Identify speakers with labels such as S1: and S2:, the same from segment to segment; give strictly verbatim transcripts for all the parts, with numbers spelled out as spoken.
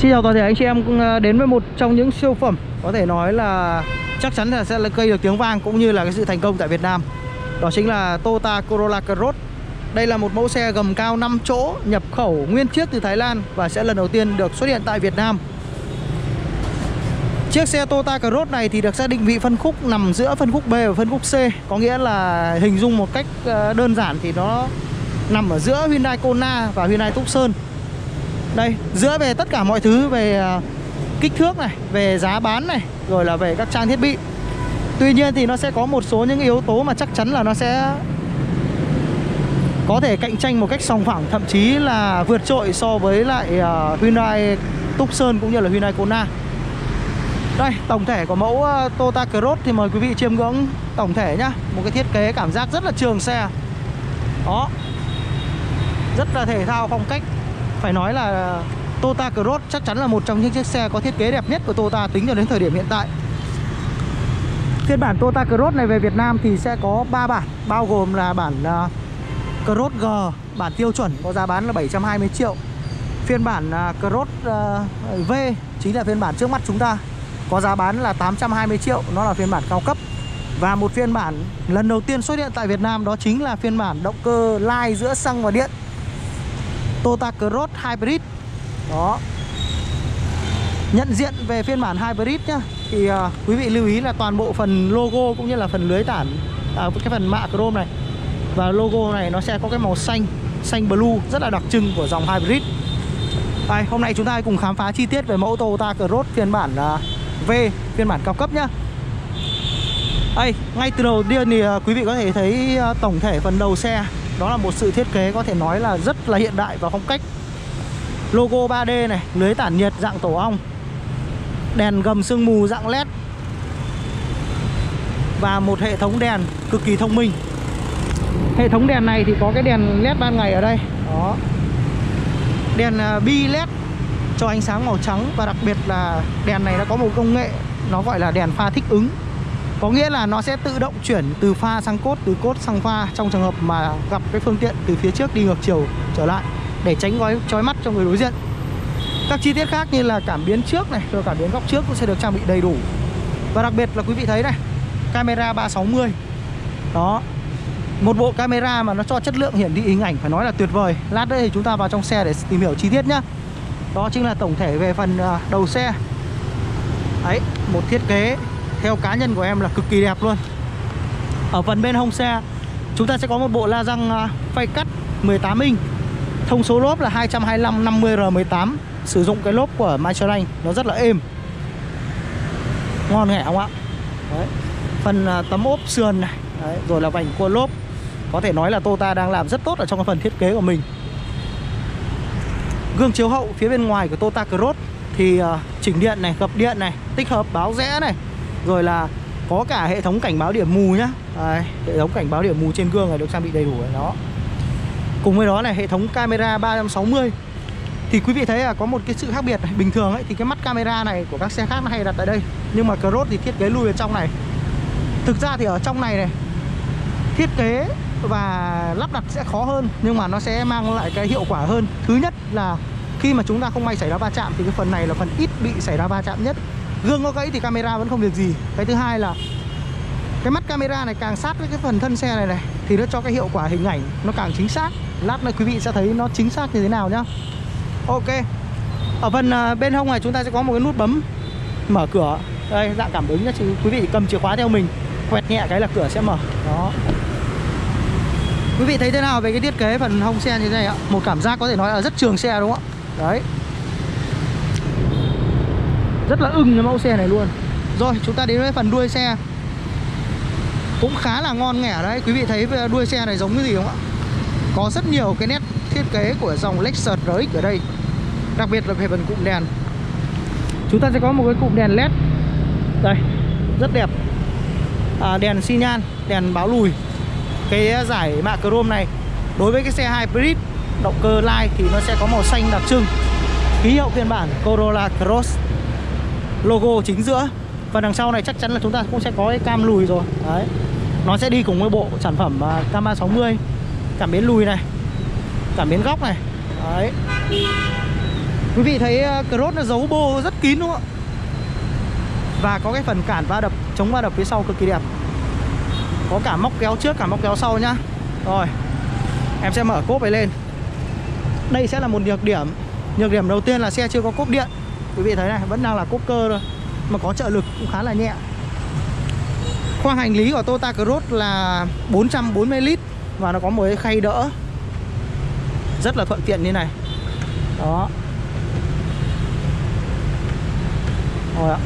S1: Xin chào toàn thể anh chị em đến với một trong những siêu phẩm có thể nói là chắc chắn là sẽ là gây được tiếng vang cũng như là cái sự thành công tại Việt Nam. Đó chính là Toyota Corolla Cross. Đây là một mẫu xe gầm cao năm chỗ nhập khẩu nguyên chiếc từ Thái Lan và sẽ lần đầu tiên được xuất hiện tại Việt Nam. Chiếc xe Toyota Cross này thì được xác định vị phân khúc nằm giữa phân khúc B và phân khúc C. Có nghĩa là hình dung một cách đơn giản thì nó nằm ở giữa Hyundai Kona và Hyundai Tucson. Đây, giữa về tất cả mọi thứ, về kích thước này, về giá bán này, rồi là về các trang thiết bị. Tuy nhiên thì nó sẽ có một số những yếu tố mà chắc chắn là nó sẽ có thể cạnh tranh một cách sòng phẳng, thậm chí là vượt trội so với lại uh, Hyundai Tucson cũng như là Hyundai Kona. Đây, tổng thể của mẫu uh, Toyota Cross thì mời quý vị chiêm ngưỡng tổng thể nhá. Một cái thiết kế cảm giác rất là trường xe. Đó, rất là thể thao phong cách. Phải nói là Toyota Cross chắc chắn là một trong những chiếc xe có thiết kế đẹp nhất của Toyota tính cho đến thời điểm hiện tại. Phiên bản Toyota Cross này về Việt Nam thì sẽ có ba bản, bao gồm là bản uh, Cross G, bản tiêu chuẩn có giá bán là bảy trăm hai mươi triệu. Phiên bản uh, Cross uh, V, chính là phiên bản trước mắt chúng ta, có giá bán là tám trăm hai mươi triệu, nó là phiên bản cao cấp. Và một phiên bản lần đầu tiên xuất hiện tại Việt Nam đó chính là phiên bản động cơ lai giữa xăng và điện, Toyota Cross Hybrid. Đó. Nhận diện về phiên bản Hybrid nhá, thì uh, quý vị lưu ý là toàn bộ phần logo cũng như là phần lưới tản, à, cái phần mạ chrome này và logo này nó sẽ có cái màu xanh, xanh blue rất là đặc trưng của dòng Hybrid. Đây, hôm nay chúng ta cùng khám phá chi tiết về mẫu Toyota Cross phiên bản uh, V, phiên bản cao cấp nhá. Đây, ngay từ đầu tiên thì uh, quý vị có thể thấy uh, tổng thể phần đầu xe đó là một sự thiết kế có thể nói là rất là hiện đại và phong cách. Logo ba D này, lưới tản nhiệt dạng tổ ong, đèn gầm sương mù dạng led và một hệ thống đèn cực kỳ thông minh. Hệ thống đèn này thì có cái đèn led ban ngày ở đây. Đó. Đèn bi led cho ánh sáng màu trắng, và đặc biệt là đèn này nó có một công nghệ nó gọi là đèn pha thích ứng. Có nghĩa là nó sẽ tự động chuyển từ pha sang cốt, từ cốt sang pha trong trường hợp mà gặp cái phương tiện từ phía trước đi ngược chiều trở lại, để tránh gói chói mắt cho người đối diện. Các chi tiết khác như là cảm biến trước này, rồi cảm biến góc trước cũng sẽ được trang bị đầy đủ. Và đặc biệt là quý vị thấy này, camera ba sáu mươi. Đó. Một bộ camera mà nó cho chất lượng hiển thị hình ảnh phải nói là tuyệt vời. Lát nữa thì chúng ta vào trong xe để tìm hiểu chi tiết nhá. Đó chính là tổng thể về phần đầu xe. Đấy, một thiết kế theo cá nhân của em là cực kỳ đẹp luôn. Ở phần bên hông xe chúng ta sẽ có một bộ la răng phay cắt mười tám inch. Thông số lốp là hai trăm hai mươi lăm năm mươi R mười tám. Sử dụng cái lốp của Michelin, nó rất là êm, ngon nghẻ không ạ. Đấy. Phần tấm ốp sườn này. Đấy. Rồi là vành cua lốp. Có thể nói là Toyota đang làm rất tốt ở trong cái phần thiết kế của mình. Gương chiếu hậu phía bên ngoài của Toyota Cross thì uh, chỉnh điện này, gập điện này, tích hợp báo rẽ này, rồi là có cả hệ thống cảnh báo điểm mù nhá. Đấy, hệ thống cảnh báo điểm mù trên gương này được trang bị đầy đủ rồi đó. Cùng với đó là hệ thống camera ba trăm sáu mươi. Thì quý vị thấy là có một cái sự khác biệt này. Bình thường ấy thì cái mắt camera này của các xe khác nó hay đặt tại đây, nhưng mà Cross thì thiết kế lui vào trong này. Thực ra thì ở trong này này, thiết kế và lắp đặt sẽ khó hơn, nhưng mà nó sẽ mang lại cái hiệu quả hơn. Thứ nhất là khi mà chúng ta không may xảy ra va chạm thì cái phần này là phần ít bị xảy ra va chạm nhất. Gương có gãy thì camera vẫn không việc gì. Cái thứ hai là cái mắt camera này càng sát với cái phần thân xe này này thì nó cho cái hiệu quả hình ảnh nó càng chính xác. Lát nữa quý vị sẽ thấy nó chính xác như thế nào nhá. Ok. Ở phần uh, bên hông này chúng ta sẽ có một cái nút bấm mở cửa. Đây, dạng cảm ứng nhá, quý vị cầm chìa khóa theo mình, quẹt nhẹ cái là cửa sẽ mở. Đó. Quý vị thấy thế nào về cái thiết kế phần hông xe như thế này ạ? Một cảm giác có thể nói là rất trường xe đúng không ạ? Đấy. Rất là ưng cái mẫu xe này luôn. Rồi, chúng ta đến với phần đuôi xe. Cũng khá là ngon nghẻ đấy. Quý vị thấy đuôi xe này giống cái gì không ạ? Có rất nhiều cái nét thiết kế của dòng Lexus R X ở đây. Đặc biệt là về phần cụm đèn. Chúng ta sẽ có một cái cụm đèn led. Đây, rất đẹp. à, Đèn xi nhan, đèn báo lùi. Cái giải mạ chrome này đối với cái xe Hybrid động cơ lai thì nó sẽ có màu xanh đặc trưng, ký hiệu phiên bản Corolla Cross, logo chính giữa. Và đằng sau này chắc chắn là chúng ta cũng sẽ có cái cam lùi rồi. Đấy. Nó sẽ đi cùng với bộ sản phẩm uh, cam ba sáu mươi. Cảm biến lùi này, cảm biến góc này. Đấy. Quý vị thấy Cross nó giấu bô rất kín đúng không ạ? Và có cái phần cản va đập, chống va đập phía sau cực kỳ đẹp. Có cả móc kéo trước, cả móc kéo sau nhá. Rồi, em sẽ mở cốp này lên. Đây sẽ là một nhược điểm. Nhược điểm đầu tiên là xe chưa có cốp điện. Quý vị thấy này, vẫn đang là cốp cơ thôi, mà có trợ lực cũng khá là nhẹ. Khoang hành lý của Toyota Cross là bốn trăm bốn mươi lít. Và nó có một cái khay đỡ rất là thuận tiện như này. Đó. Rồi ạ.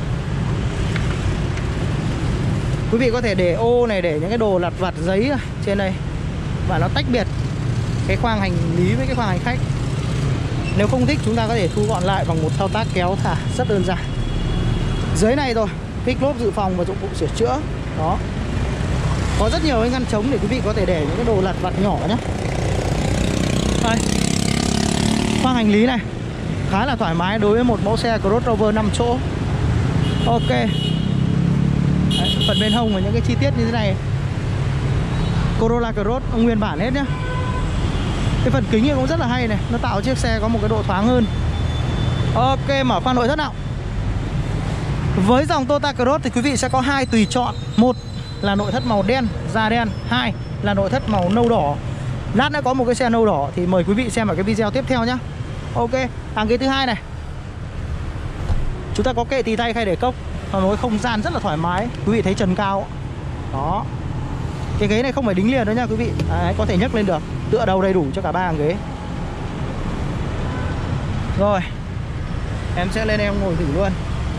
S1: Quý vị có thể để ô này, để những cái đồ lặt vặt giấy trên đây. Và nó tách biệt cái khoang hành lý với cái khoang hành khách. Nếu không thích chúng ta có thể thu gọn lại bằng một thao tác kéo thả rất đơn giản. Dưới này rồi, kích lốp dự phòng và dụng cụ sửa chữa. Đó. Có rất nhiều cái ngăn trống để quý vị có thể để những cái đồ lặt vặt nhỏ nhé. Đây. Khoang hành lý này khá là thoải mái đối với một mẫu xe crossover năm chỗ. Ok. Đấy, phần bên hông và những cái chi tiết như thế này Corolla Cross nguyên bản hết nhá. Cái phần kính cũng rất là hay này, nó tạo chiếc xe có một cái độ thoáng hơn. Ok, mở khoang nội thất nào. Với dòng Toyota Cross thì quý vị sẽ có hai tùy chọn. Một là nội thất màu đen, da đen. Hai là nội thất màu nâu đỏ. Lát nữa có một cái xe nâu đỏ thì mời quý vị xem ở cái video tiếp theo nhá. Ok, hàng ghế thứ hai này. Chúng ta có kệ tì tay khay để cốc. Nó nói không gian rất là thoải mái. Quý vị thấy trần cao. Đó. Cái ghế này không phải đính liền đâu nha quý vị. Đấy, có thể nhấc lên được. Tựa đầu đầy đủ cho cả ba hàng ghế. Rồi, em sẽ lên em ngồi thử luôn.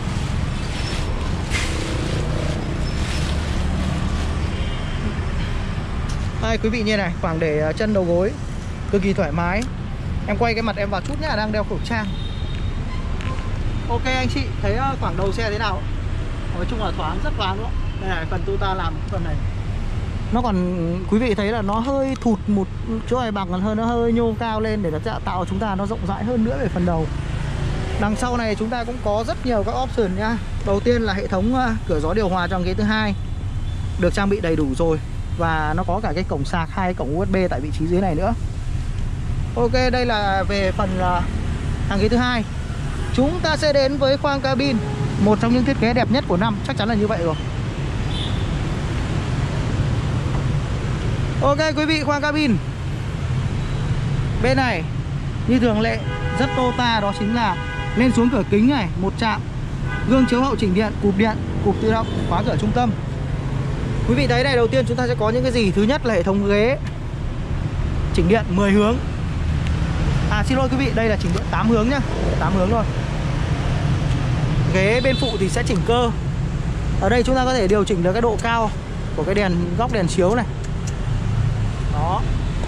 S1: Đây quý vị như này, khoảng để chân đầu gối cực kỳ thoải mái. Em quay cái mặt em vào chút nhá, đang đeo khẩu trang. Ok anh chị, thấy khoảng đầu xe thế nào? Nói chung là thoáng, rất thoáng đúng không? Đây là phần Toyota làm phần này. Nó còn, quý vị thấy là nó hơi thụt một chỗ này bằng hơn, nó hơi nhô cao lên để nó tạo chúng ta nó rộng rãi hơn nữa về phần đầu. Đằng sau này chúng ta cũng có rất nhiều các option nhá. Đầu tiên là hệ thống cửa gió điều hòa trong ghế thứ hai được trang bị đầy đủ rồi. Và nó có cả cái cổng sạc, hai cổng u ét bê tại vị trí dưới này nữa. Ok, đây là về phần uh, hàng ghế thứ hai. Chúng ta sẽ đến với khoang cabin, một trong những thiết kế đẹp nhất của năm, chắc chắn là như vậy rồi. Ok quý vị, khoang cabin bên này như thường lệ rất Toyota, đó chính là lên xuống cửa kính này, một chạm, gương chiếu hậu chỉnh điện, cụp điện, cụp tự động, khóa cửa trung tâm. Quý vị thấy này, đầu tiên chúng ta sẽ có những cái gì? Thứ nhất là hệ thống ghế chỉnh điện mười hướng. À xin lỗi quý vị, đây là chỉnh điện tám hướng nhá, tám hướng thôi. Ghế bên phụ thì sẽ chỉnh cơ. Ở đây chúng ta có thể điều chỉnh được cái độ cao của cái đèn góc đèn chiếu này. Đó.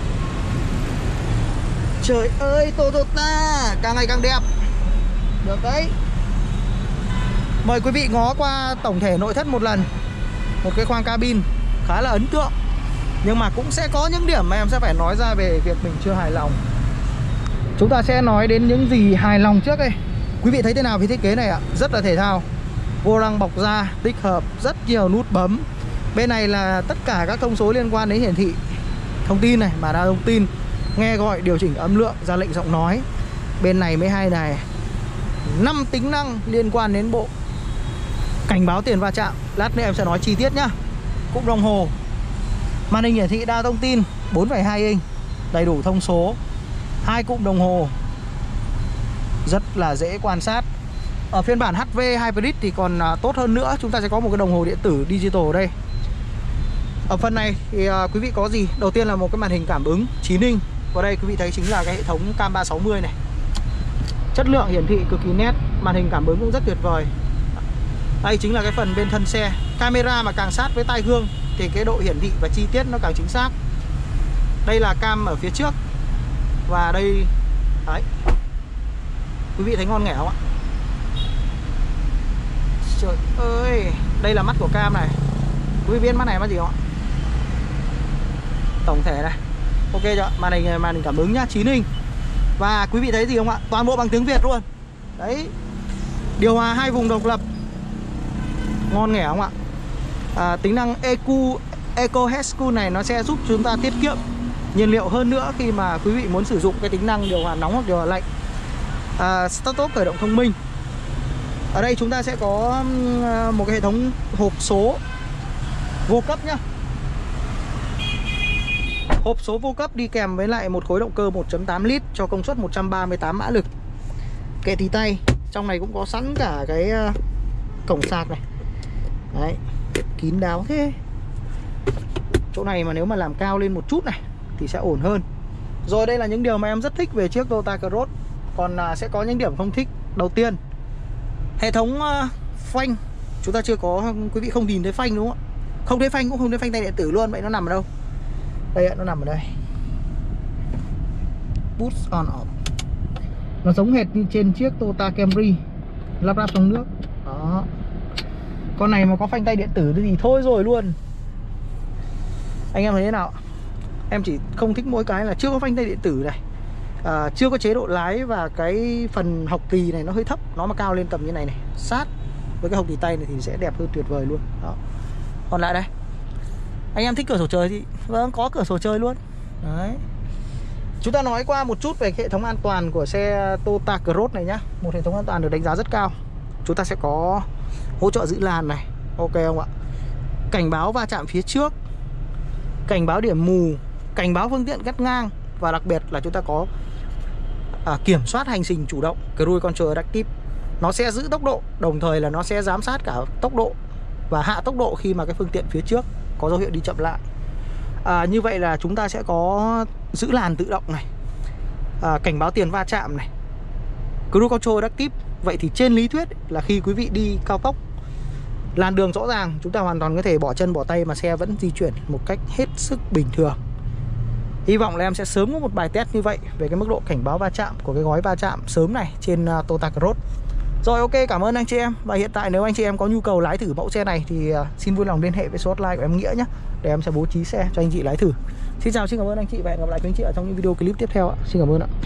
S1: Trời ơi, Toyota càng ngày càng đẹp. Được đấy. Mời quý vị ngó qua tổng thể nội thất một lần. Một cái khoang cabin khá là ấn tượng. Nhưng mà cũng sẽ có những điểm mà em sẽ phải nói ra về việc mình chưa hài lòng. Chúng ta sẽ nói đến những gì hài lòng trước đây. Quý vị thấy thế nào về thiết kế này ạ? Rất là thể thao. Vô lăng bọc da, tích hợp rất nhiều nút bấm. Bên này là tất cả các thông số liên quan đến hiển thị thông tin này, mà đa thông tin, nghe gọi, điều chỉnh âm lượng, ra lệnh giọng nói. Bên này mới hay này, năm tính năng liên quan đến bộ cảnh báo tiền va chạm. Lát nữa em sẽ nói chi tiết nhá. Cụm đồng hồ, màn hình hiển thị đa thông tin bốn phẩy hai inch, đầy đủ thông số. Hai cụm đồng hồ rất là dễ quan sát. Ở phiên bản hát vê Hybrid thì còn tốt hơn nữa. Chúng ta sẽ có một cái đồng hồ điện tử digital ở đây. Ở phần này thì uh, quý vị có gì? Đầu tiên là một cái màn hình cảm ứng chín inch. Và đây quý vị thấy chính là cái hệ thống cam ba sáu mươi này. Chất lượng hiển thị cực kỳ nét. Màn hình cảm ứng cũng rất tuyệt vời. Đây chính là cái phần bên thân xe. Camera mà càng sát với tai gương thì cái độ hiển thị và chi tiết nó càng chính xác. Đây là cam ở phía trước. Và đây, đấy, quý vị thấy ngon nghẻ không ạ? Trời ơi, đây là mắt của cam này. Quý vị biết mắt này mắt gì không ạ? Tổng thể này. Ok chưa? Màn hình màn hình cảm ứng nhá, chín inch. Và quý vị thấy gì không ạ? Toàn bộ bằng tiếng Việt luôn. Đấy. Điều hòa hai vùng độc lập. Ngon nghẻ không ạ? À, tính năng e quy Eco Head Cool này nó sẽ giúp chúng ta tiết kiệm nhiên liệu hơn nữa khi mà quý vị muốn sử dụng cái tính năng điều hòa nóng hoặc điều hòa lạnh. à, Start stop khởi động thông minh. Ở đây chúng ta sẽ có một cái hệ thống hộp số vô cấp nhá. Hộp số vô cấp đi kèm với lại một khối động cơ một chấm tám lít cho công suất một trăm ba mươi tám mã lực. Kệ tì tay, trong này cũng có sẵn cả cái cổng sạc này. Đấy, kín đáo thế. Chỗ này mà nếu mà làm cao lên một chút này thì sẽ ổn hơn. Rồi đây là những điều mà em rất thích về chiếc Toyota Cross. Còn à, sẽ có những điểm không thích. Đầu tiên, hệ thống uh, phanh chúng ta chưa có, quý vị không nhìn thấy phanh đúng không ạ? Không thấy phanh cũng không thấy phanh tay điện tử luôn. Vậy nó nằm ở đâu? Đây ạ, nó nằm ở đây. Push on off. Nó giống hệt như trên chiếc Toyota Camry lắp ráp trong nước. Đó. Con này mà có phanh tay điện tử thì thôi rồi luôn. Anh em thấy thế nào? Em chỉ không thích mỗi cái là chưa có phanh tay điện tử này, à, chưa có chế độ lái, và cái phần học kỳ này nó hơi thấp. Nó mà cao lên tầm như này này, sát với cái học kỳ tay này thì sẽ đẹp hơn tuyệt vời luôn. Đó. Còn lại đây, anh em thích cửa sổ trời thì vâng, có cửa sổ trời luôn. Đấy. Chúng ta nói qua một chút về hệ thống an toàn của xe Toyota Cross này nhá. Một hệ thống an toàn được đánh giá rất cao. Chúng ta sẽ có hỗ trợ giữ làn này, ok không ạ? Cảnh báo va chạm phía trước, cảnh báo điểm mù, cảnh báo phương tiện cắt ngang, và đặc biệt là chúng ta có à, kiểm soát hành trình chủ động, Cruise Control Adaptive. Nó sẽ giữ tốc độ, đồng thời là nó sẽ giám sát cả tốc độ và hạ tốc độ khi mà cái phương tiện phía trước có dấu hiệu đi chậm lại. à, Như vậy là chúng ta sẽ có giữ làn tự động này, à, cảnh báo tiền va chạm này, Cruise Control Adaptive. Vậy thì trên lý thuyết là khi quý vị đi cao tốc, làn đường rõ ràng, chúng ta hoàn toàn có thể bỏ chân bỏ tay mà xe vẫn di chuyển một cách hết sức bình thường. Hy vọng là em sẽ sớm có một bài test như vậy về cái mức độ cảnh báo va chạm của cái gói va chạm sớm này trên uh, Toyota Cross. Rồi, ok, cảm ơn anh chị em. Và hiện tại nếu anh chị em có nhu cầu lái thử mẫu xe này thì uh, xin vui lòng liên hệ với số hotline của em Nghĩa nhé, để em sẽ bố trí xe cho anh chị lái thử. Xin chào, xin cảm ơn anh chị và hẹn gặp lại quý anh chị ở trong những video clip tiếp theo ạ. Xin cảm ơn ạ.